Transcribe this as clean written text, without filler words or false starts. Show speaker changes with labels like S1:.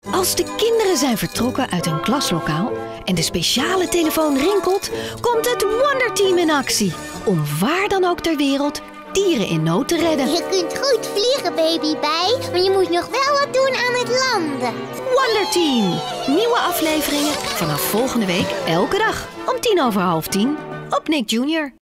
S1: Als de kinderen zijn vertrokken uit hun klaslokaal en de speciale telefoon rinkelt, komt het Wonder Team in actie. Om waar dan ook ter wereld dieren in nood te redden.
S2: Je kunt goed vliegen, baby bij, maar je moet nog wel wat doen aan het landen.
S1: Wonder Team. Nieuwe afleveringen vanaf volgende week elke dag om 10:10 op Nick Jr.